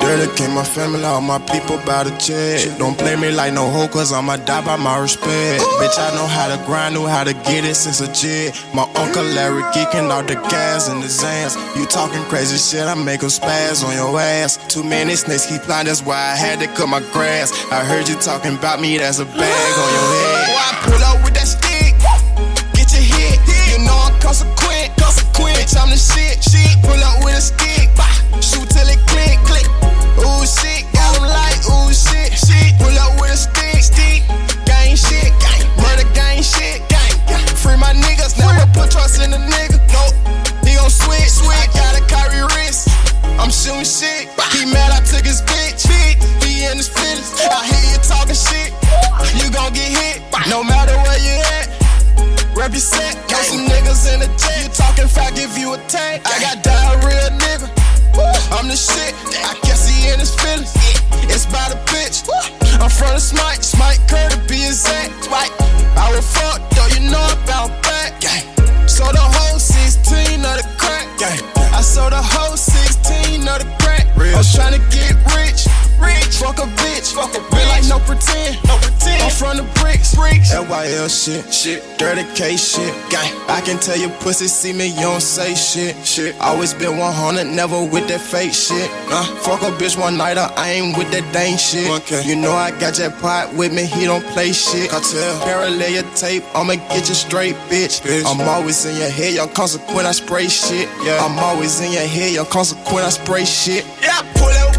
Dirty came my family, all my people bout to check. Don't play me like no hoe, cause I'ma die by my respect. Bitch, I know how to grind, knew how to get it since a jit. My Uncle Larry geeking out the gas and the Zans. You talking crazy shit, I make 'em spaz on your ass. Too many snakes keep flying, that's why I had to cut my grass. I heard you talking about me, that's a bag on your head. Boy, I pull up with that stick, get your hit. You know I'm consequent. Bitch, I'm the shit. Pull up with a stick, shoot till it click. Ooh shit, got 'em like ooh shit. Pull up with a stick, gang shit, murder gang shit. Free my niggas, never put trust in a nigga. Nope, he gon' switch. I got a Kyrie wrist, I'm shooting shit. He mad I took his bitch, he in his feelings. I hear you talking shit, you gon' get hit. No matter where you at, represent. Got some niggas in the jet, you talking fat, give you a tank. I got diarrhea, nigga, I'm the shit. I guess he in his feelings, it's by the bitch. I'm from the Smite Curry to be exact. I was fucked, though you know about back. So the whole 16 of the crack. I sold the whole 16 of the crack. I was tryna get rich. Fuck a bitch. Real like no pretend. I'm from the bricks. LYL shit. Dirty K shit. I can tell you pussy see me, you don't say shit. Always been 100, never with that fake shit. Fuck a bitch one nighter, I ain't with that dang shit. You know I got that pot with me, he don't play shit. Parallel tape, I'ma get you straight, bitch. I'm always in your head, young consequent, I spray shit. I'm always in your head, young consequent, I spray shit. Yeah, pull it